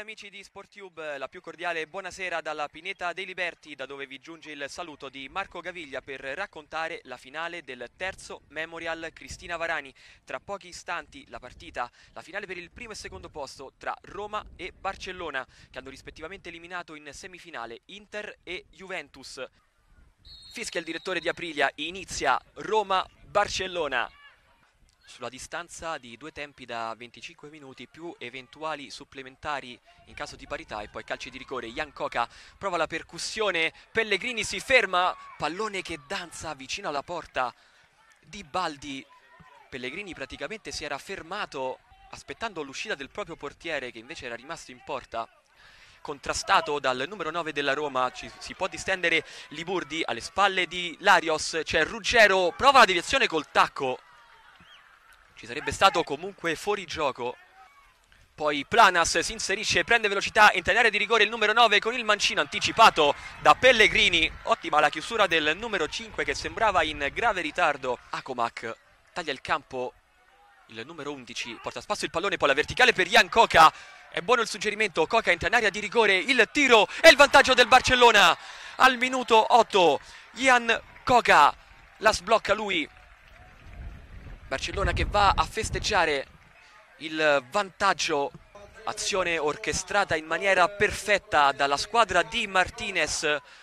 amici di SportTube, la più cordiale buonasera dalla Pineta dei Liberti, da dove vi giunge il saluto di Marco Gaviglia per raccontare la finale del terzo Memorial Cristina Varani. Tra pochi istanti la finale per il primo e secondo posto tra Roma e Barcellona, che hanno rispettivamente eliminato in semifinale Inter e Juventus. Fischia il direttore di Aprilia, inizia Roma-Barcellona. Sulla distanza di due tempi da 25 minuti più eventuali supplementari in caso di parità, e poi calci di rigore. Jan Koka prova la percussione, Pellegrini si ferma, pallone che danza vicino alla porta di Baldi. Pellegrini praticamente si era fermato aspettando l'uscita del proprio portiere, che invece era rimasto in porta. Contrastato dal numero 9 della Roma, si può distendere Liburdi alle spalle di Larios, c'è Ruggero, prova la deviazione col tacco. Ci sarebbe stato comunque fuori gioco. Poi Planas si inserisce, prende velocità, entra in area di rigore il numero 9 con il mancino anticipato da Pellegrini. Ottima la chiusura del numero 5 che sembrava in grave ritardo. Akomak taglia il campo, il numero 11 porta a spasso il pallone, poi la verticale per Jan Koka. È buono il suggerimento, Koka entra in area di rigore, il tiro e il vantaggio del Barcellona. Al minuto 8 Jan Koka la sblocca lui. Barcellona che va a festeggiare il vantaggio, azione orchestrata in maniera perfetta dalla squadra di Martinez.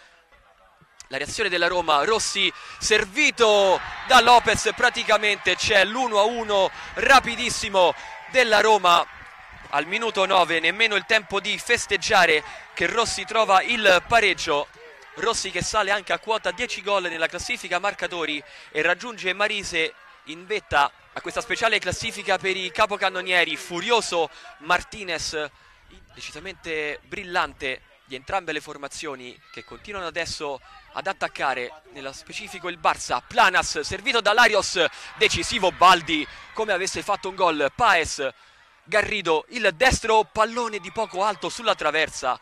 La reazione della Roma, Rossi servito da Lopez, praticamente c'è l'1-1 rapidissimo della Roma. Al minuto 9, nemmeno il tempo di festeggiare, che Rossi trova il pareggio. Rossi che sale anche a quota 10 gol nella classifica marcatori e raggiunge Marise in vetta a questa speciale classifica per i capocannonieri. Furioso Martinez, decisamente brillante di entrambe le formazioni, che continuano adesso ad attaccare, nello specifico il Barça. Planas servito da Larios, decisivo Baldi come avesse fatto un gol. Paes, Garrido, il destro, pallone di poco alto sulla traversa.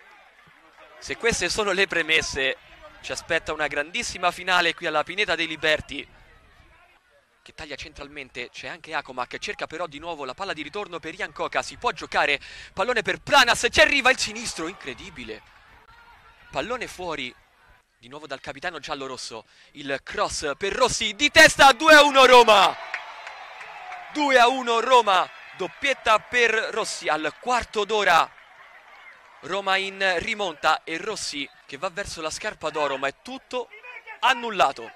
Se queste sono le premesse, ci aspetta una grandissima finale qui alla Pineta dei Liberti. Che taglia centralmente, c'è anche Akomak, cerca però di nuovo la palla di ritorno per Jan Koka, si può giocare, pallone per Planas, ci arriva il sinistro, incredibile. Pallone fuori, di nuovo dal capitano giallorosso, il cross per Rossi, di testa, 2-1 Roma! 2-1 Roma, doppietta per Rossi al quarto d'ora. Roma in rimonta e Rossi che va verso la scarpa d'oro, ma è tutto annullato.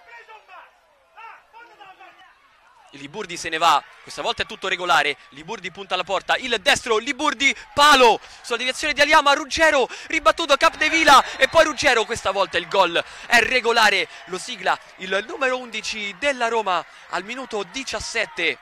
Liburdi se ne va, questa volta è tutto regolare. Liburdi punta alla porta, il destro, Liburdi, palo sulla deviazione di Aliama, Ruggero, ribattuto Capdevila e poi Ruggero. Questa volta il gol è regolare, lo sigla il numero 11 della Roma al minuto 17.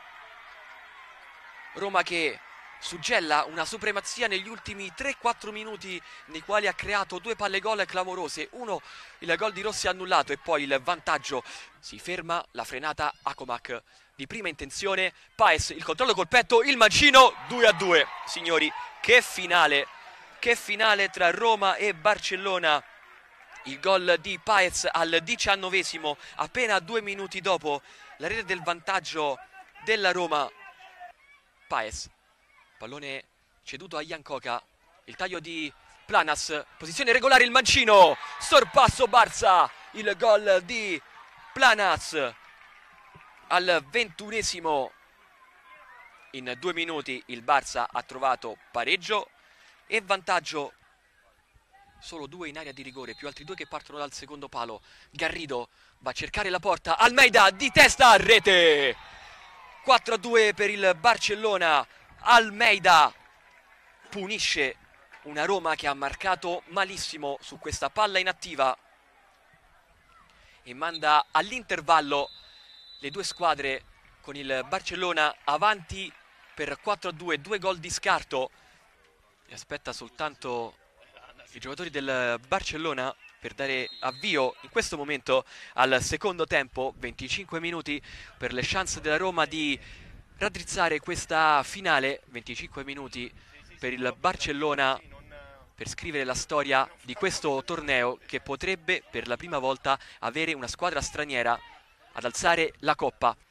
Roma che suggella una supremazia negli ultimi 3-4 minuti, nei quali ha creato due palle gol clamorose. Uno, il gol di Rossi annullato, e poi il vantaggio. Si ferma la frenata Akomak di prima intenzione. Paes, il controllo col petto, il mancino, 2-2. Signori, che finale tra Roma e Barcellona. Il gol di Paes al 19esimo, appena 2 minuti dopo la rete del vantaggio della Roma. Paes, pallone ceduto a Jan Koka, il taglio di Planas, posizione regolare, il mancino, sorpasso Barça, il gol di Planas al 21esimo. In 2 minuti il Barça ha trovato pareggio e vantaggio. Solo 2 in area di rigore, più altri 2 che partono dal secondo palo. Garrido va a cercare la porta, Almeida di testa, rete! 4-2 per il Barcellona. Almeida punisce una Roma che ha marcato malissimo su questa palla inattiva e manda all'intervallo le due squadre, con il Barcellona avanti per 4-2, 2 gol di scarto. E aspetta soltanto i giocatori del Barcellona per dare avvio in questo momento al secondo tempo. 25 minuti per le chance della Roma di raddrizzare questa finale, 25 minuti per il Barcellona per scrivere la storia di questo torneo, che potrebbe per la prima volta avere una squadra straniera ad alzare la coppa.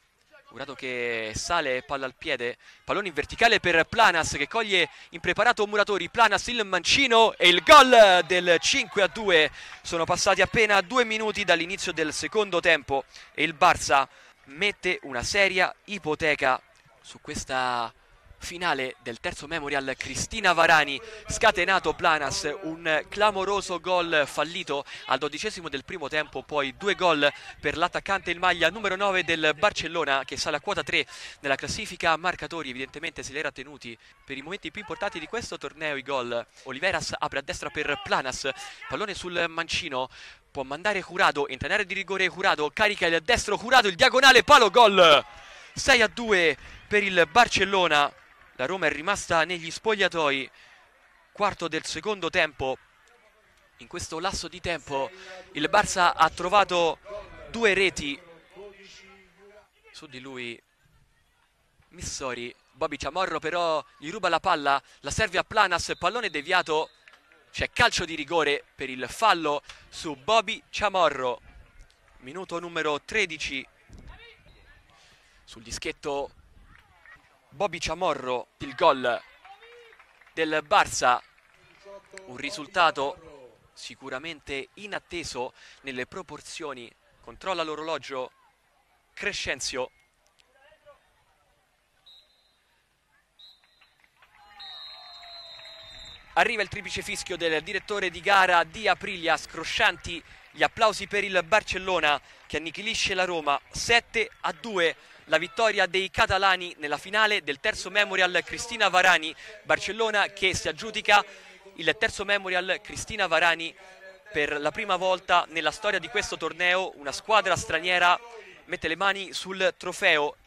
Murato che sale, palla al piede, pallone in verticale per Planas che coglie impreparato Muratori. Planas, il mancino e il gol del 5-2. Sono passati appena 2 minuti dall'inizio del secondo tempo e il Barça mette una seria ipoteca su questa finale del terzo Memorial. Cristina Varani, scatenato Planas, un clamoroso gol fallito al 12° del primo tempo, poi 2 gol per l'attaccante in maglia numero 9 del Barcellona che sale a quota 3 nella classifica marcatori. Evidentemente se li era tenuti per i momenti più importanti di questo torneo i gol. Oliveras apre a destra per Planas, pallone sul mancino, può mandare Jurado, entra in area di rigore Jurado, carica il destro Jurado, il diagonale, palo, gol! 6-2 per il Barcellona. La Roma è rimasta negli spogliatoi, quarto del secondo tempo. In questo lasso di tempo il Barça ha trovato 2 reti. Su di lui Missori, Bobby Chamorro però gli ruba la palla, la serve a Planas, pallone deviato, c'è calcio di rigore per il fallo su Bobby Chamorro. Minuto numero 13. Sul dischetto Bobby Chamorro, il gol del Barça, un risultato sicuramente inatteso nelle proporzioni. Controlla l'orologio Crescenzio. Arriva il triplice fischio del direttore di gara Di Aprilia, scroscianti gli applausi per il Barcellona che annichilisce la Roma. 7-2 la vittoria dei catalani nella finale del terzo Memorial Cristina Varani. Barcellona che si aggiudica il terzo Memorial Cristina Varani per la prima volta nella storia di questo torneo. Una squadra straniera mette le mani sul trofeo